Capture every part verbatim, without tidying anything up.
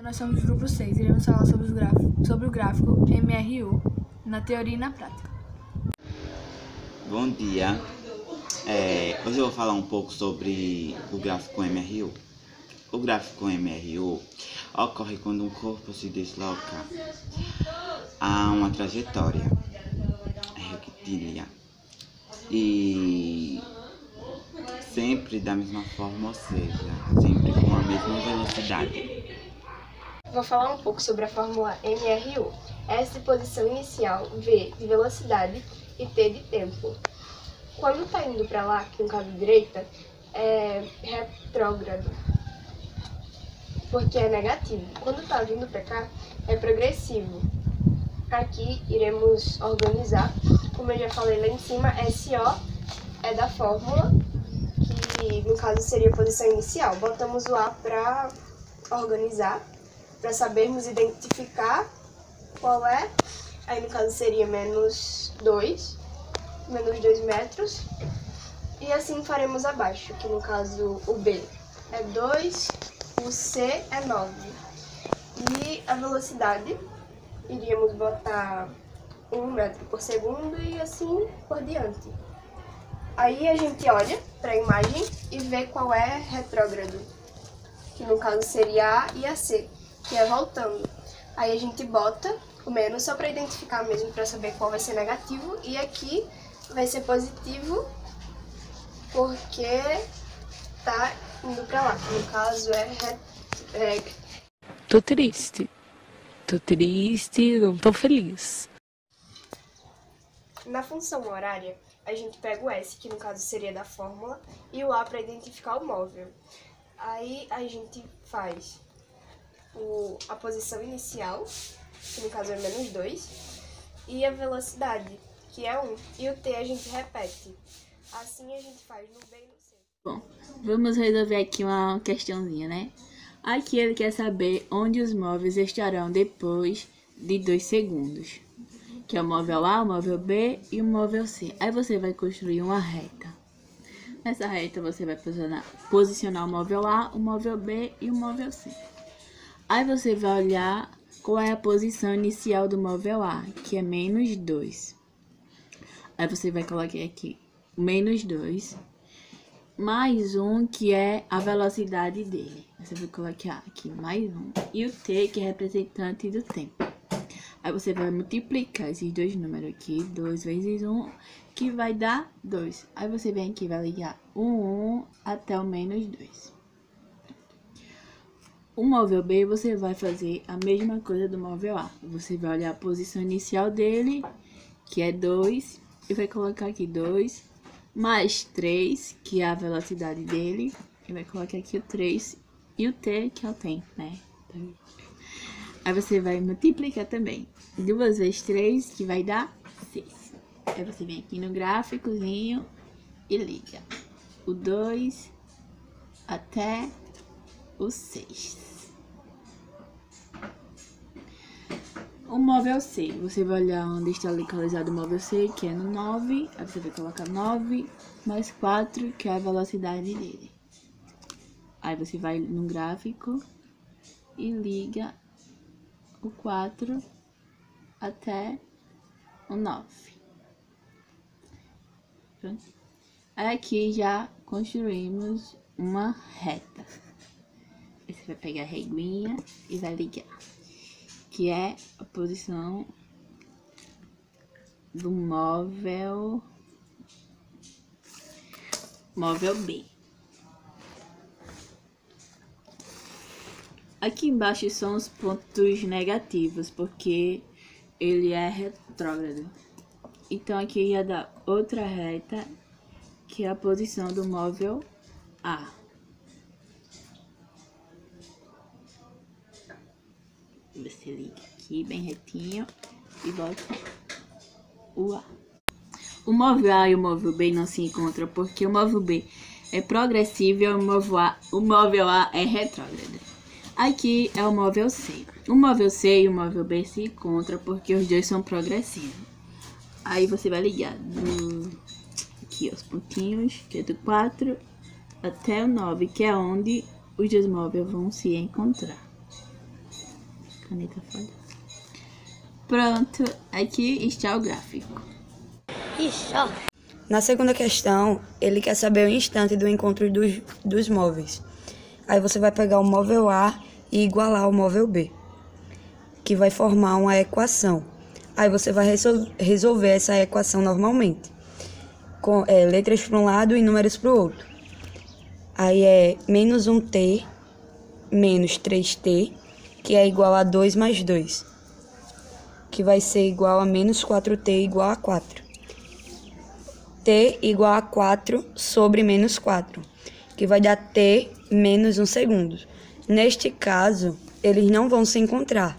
Nós somos do grupo seis, iremos falar sobre, os gráficos, sobre o gráfico M R U, na teoria e na prática. Bom dia, é, hoje eu vou falar um pouco sobre o gráfico M R U. O gráfico M R U ocorre quando um corpo se desloca a uma trajetória retilínea e sempre da mesma forma, ou seja, sempre com a mesma velocidade. Vou falar um pouco sobre a fórmula M R U. S de posição inicial, V de velocidade e T de tempo. Quando está indo para lá, que no caso direita, é retrógrado, porque é negativo. Quando está vindo para cá, é progressivo. Aqui iremos organizar, como eu já falei lá em cima, S O é da fórmula, que no caso seria a posição inicial. Botamos o A para organizar, para sabermos identificar qual é. Aí no caso seria menos dois, menos dois metros. E assim faremos abaixo, que no caso o B é dois, o C é nove. E a velocidade, iríamos botar um metro por segundo e assim por diante. Aí a gente olha para a imagem e vê qual é retrógrado, que no caso seria A e a C, que é voltando. Aí a gente bota o menos só para identificar mesmo, para saber qual vai ser negativo, e aqui vai ser positivo porque tá indo para lá, que no caso é, é... Tô triste, tô triste, não tô feliz. Na função horária, a gente pega o S, que no caso seria da fórmula, e o A para identificar o móvel. Aí a gente faz o, a posição inicial, que no caso é menos dois, e a velocidade, que é um, e o T a gente repete. Assim a gente faz no B e no C. Bom, vamos resolver aqui uma questãozinha, né? Aqui ele quer saber onde os móveis estarão depois de dois segundos. Que é o móvel A, o móvel B e o móvel C. Aí você vai construir uma reta. Nessa reta você vai posicionar, posicionar o móvel A, o móvel B e o móvel C. Aí você vai olhar qual é a posição inicial do móvel A, que é menos dois. Aí você vai colocar aqui menos dois, mais um, que é a velocidade dele. Você vai colocar aqui mais um. E o T, que é representante do tempo. Aí você vai multiplicar esses dois números aqui, dois vezes um, que vai dar dois. Aí você vem aqui e vai ligar o um até o menos dois. O móvel B, você vai fazer a mesma coisa do móvel A. Você vai olhar a posição inicial dele, que é dois, e vai colocar aqui dois, mais três, que é a velocidade dele, e vai colocar aqui o três, e o T, que é o tempo, né? Aí você vai multiplicar também. duas vezes três, que vai dar seis. Aí você vem aqui no gráficozinho e liga o dois até o seis. O móvel C, você vai olhar onde está localizado o móvel C, que é no nove. Aí você vai colocar nove mais quatro, que é a velocidade dele. Aí você vai no gráfico e liga o quatro até o nove. Pronto. Aqui já construímos uma reta. Você vai pegar a reguinha e vai ligar, que é a posição do móvel móvel B. Aqui embaixo são os pontos negativos, porque ele é retrógrado. Então aqui ia dar outra reta, que é a posição do móvel A. Você liga aqui bem retinho e bota o A. O móvel A e o móvel B não se encontram porque o móvel B é progressivo e o móvel A, o móvel A é retrógrado. Aqui é o móvel C. O móvel C e o móvel B se encontram porque os dois são progressivos. Aí você vai ligar do, aqui os pontinhos, que é do quatro até o nove, que é onde os dois móveis vão se encontrar. Caneta foda. Pronto, aqui está o gráfico. Na segunda questão, ele quer saber o instante do encontro dos, dos móveis. Aí você vai pegar o móvel A e igualar o móvel B, que vai formar uma equação. Aí você vai resol- resolver essa equação normalmente, com é, letras para um lado e números para o outro. Aí é menos um t menos três t, que é igual a dois mais dois, que vai ser igual a menos quatro t igual a quatro. T igual a quatro sobre menos quatro, que vai dar t menos um segundo. Neste caso, eles não vão se encontrar.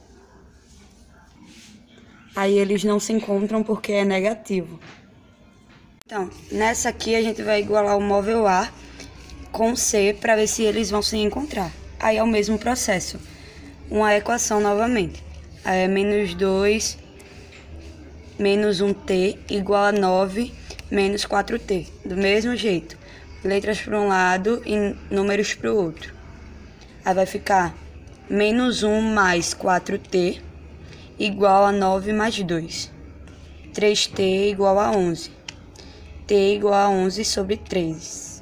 Aí eles não se encontram porque é negativo. Então, nessa aqui a gente vai igualar o móvel A com C para ver se eles vão se encontrar. Aí é o mesmo processo. Uma equação novamente. Aí é menos dois menos um t igual a nove menos quatro t. Do mesmo jeito. Letras para um lado e números para o outro. Aí vai ficar menos um mais quatro t igual a nove mais dois. três t igual a onze. T igual a onze sobre três.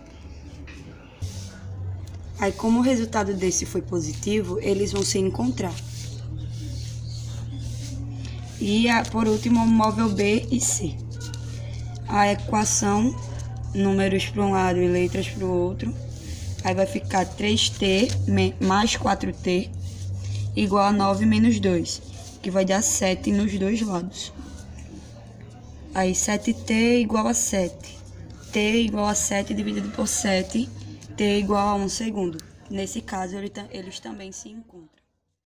Aí, como o resultado desse foi positivo, eles vão se encontrar. E, por último, o móvel B e C. A equação, números para um lado e letras para o outro. Aí vai ficar três t mais quatro t igual a nove menos dois, que vai dar sete nos dois lados. Aí sete t igual a sete. T igual a sete dividido por sete, t igual a um segundo. Nesse caso, eles também se encontram.